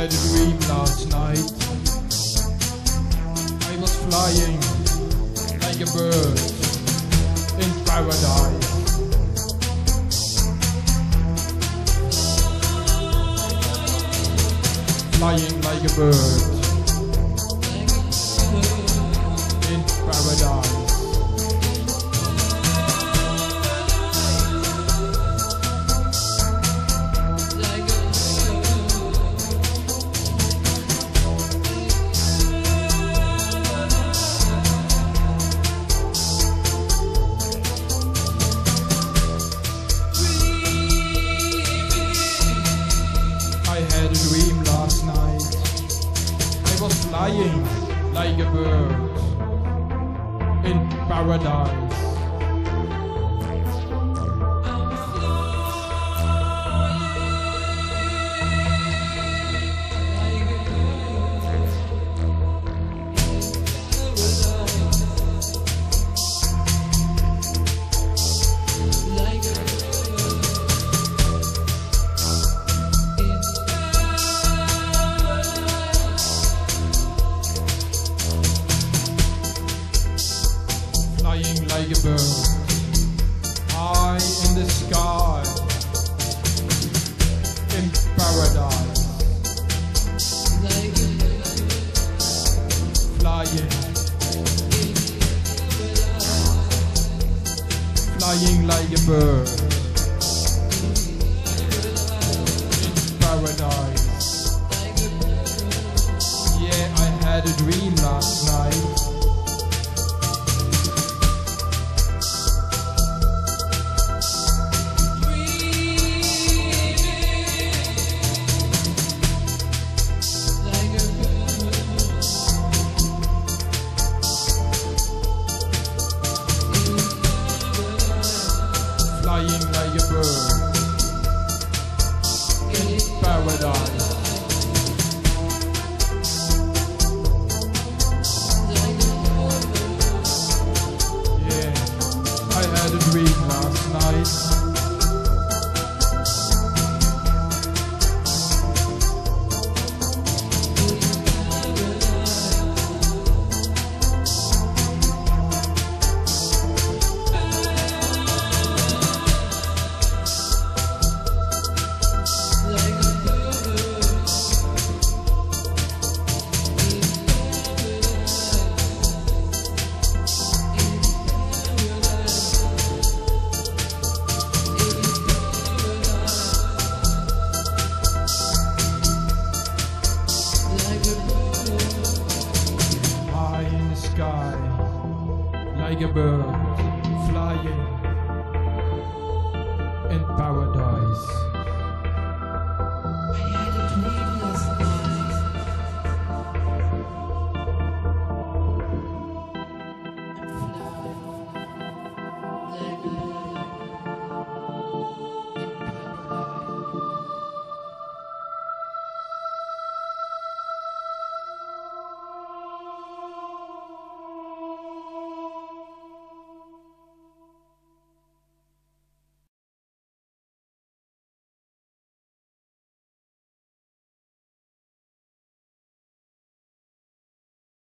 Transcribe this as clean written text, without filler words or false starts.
had a dream last night. I was flying like a bird in paradise. Flying like a bird in paradise. I had a dream last night. I was flying like a bird in paradise. Flying like a bird, high in the sky, in paradise. Flying, flying like a bird, in paradise. Yeah, I had a dream last night. Flying like a bird in paradise. Yeah, I had a dream last night. High in the sky, like a bird